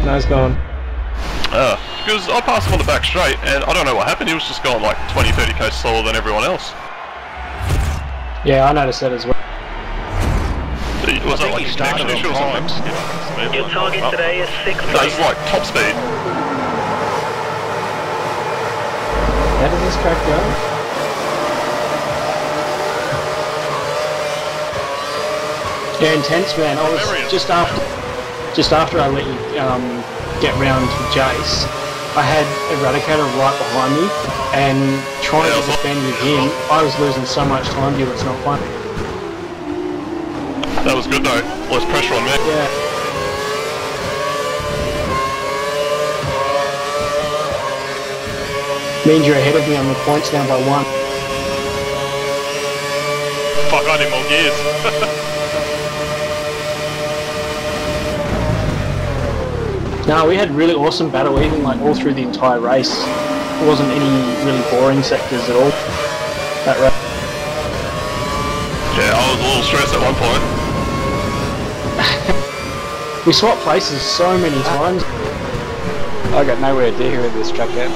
Nice going. Because I passed him on the back straight, and I don't know what happened, he was just going like 20-30k slower than everyone else. Yeah, I noticed that as well. Was that like connection issue or something? Your target today is 6th No, it's like top speed. How did this track go? Yeah, intense, man. I was just after I let you get round to Jace, I had Eradicator right behind me, and trying to defend with him, I was losing so much time to you, it's not fun. That was good though, less pressure on me. Yeah. Means you're ahead of me on the points now by 1. Fuck, I need more gears. No, we had really awesome battle, even like all through the entire race. There wasn't any really boring sectors at all. That race. Yeah, I was a little stressed at one point. We swapped places so many times. I got nowhere near here with this track yet.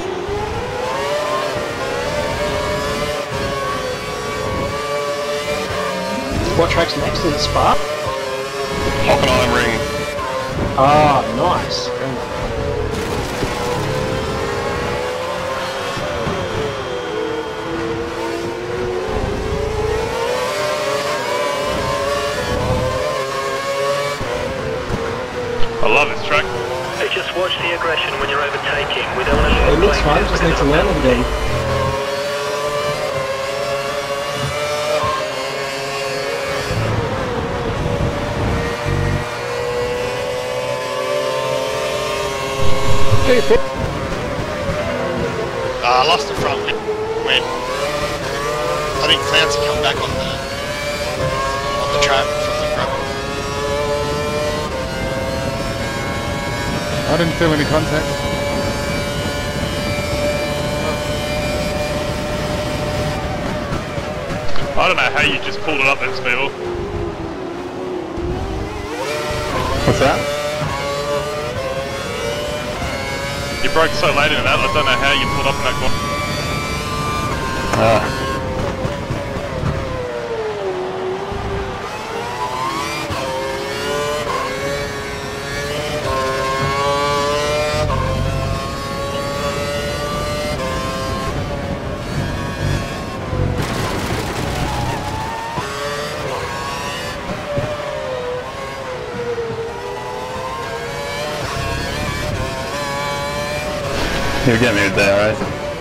What track's next? Is it Spa? Hockenheim Ring. Ah, nice. I love this track. Hey, just watch the aggression when you're overtaking. We don't want to It looks fun, just need to learn it again. I lost the front when I think Cloudsy come back on the track from the gravel. I didn't feel any contact. I don't know how you just pulled it up there, Speeble. What's that? You broke so late in that, I don't know how you pulled up in that corner. You'll get me there, right?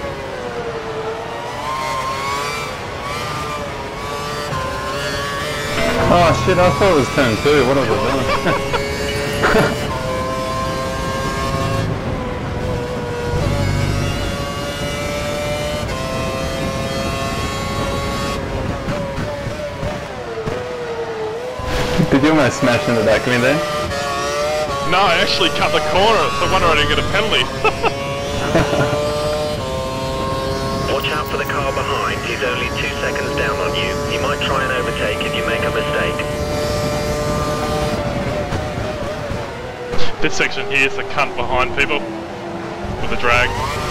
Oh shit, I thought it was turn 2, what was I doing? Did you almost smash in the back of me there? No, I actually cut the corner, so I wonder I didn't get a penalty. Watch out for the car behind. He's only 2 seconds down on you. He might try and overtake if you make a mistake. This section here is the cunt behind people with the drag.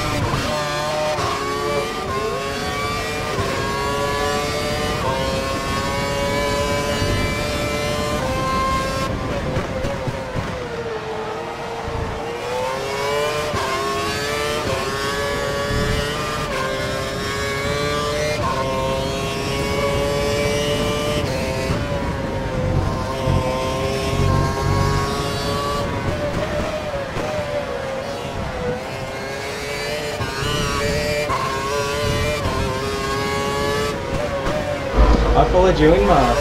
I followed you in, Mark.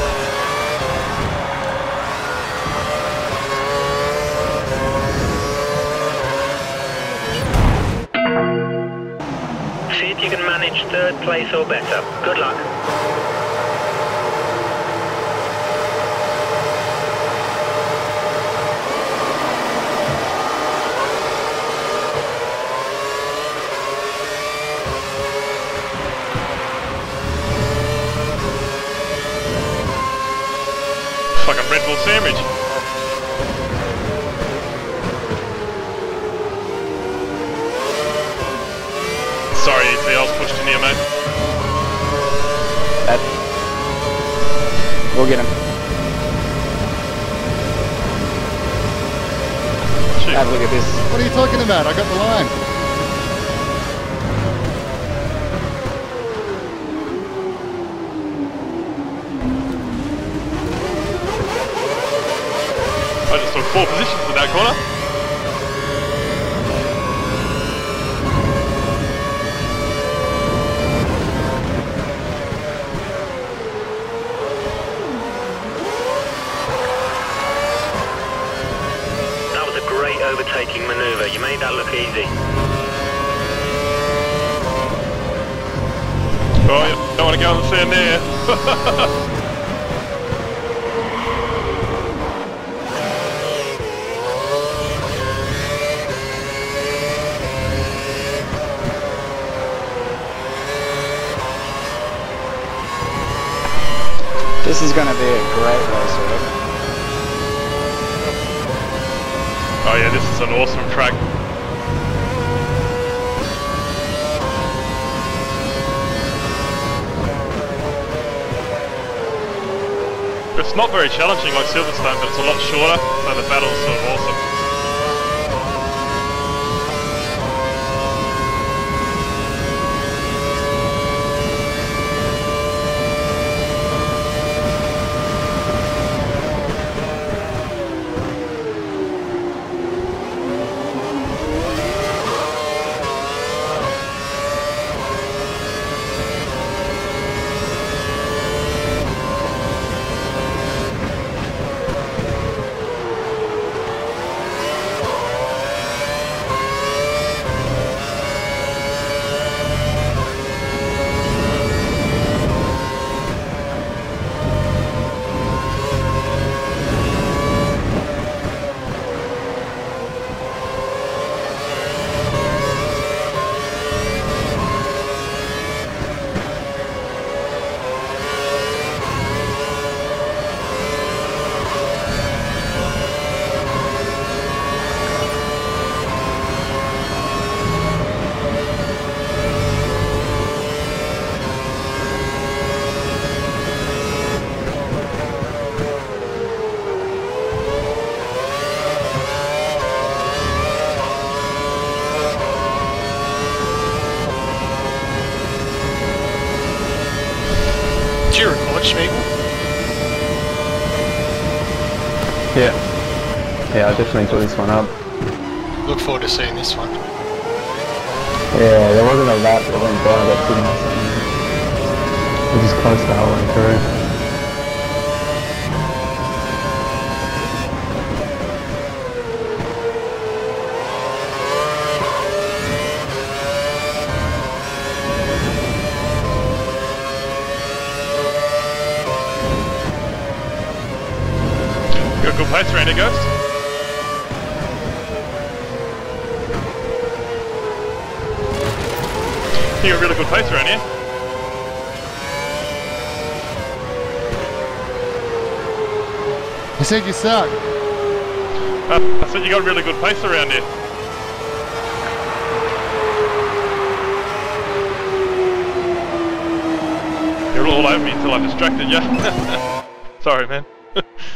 See if you can manage 3rd place or better. Good luck. Fucking Red Bull sandwich. you, mate. We'll get him. Shoot. Have a look at this. What are you talking about? I got the line. I just took 4 positions in that corner. That was a great overtaking manoeuvre. You made that look easy. Oh, yeah, don't want to go on the sand there. This is going to be a great race, right? Oh yeah, this is an awesome track. It's not very challenging like Silverstone, but it's a lot shorter, so the battle's sort of awesome. Do you record, Schmiegel? Yeah. Yeah, I definitely put this one up. Look forward to seeing this one. Yeah, there wasn't a lap that went by that didn't have something. It was just close the whole way through. You got a good pace around here, Ghost? You got a really good pace around here. You said you suck. I said you got a really good pace around here. You're all over me until I distracted you. Sorry, man.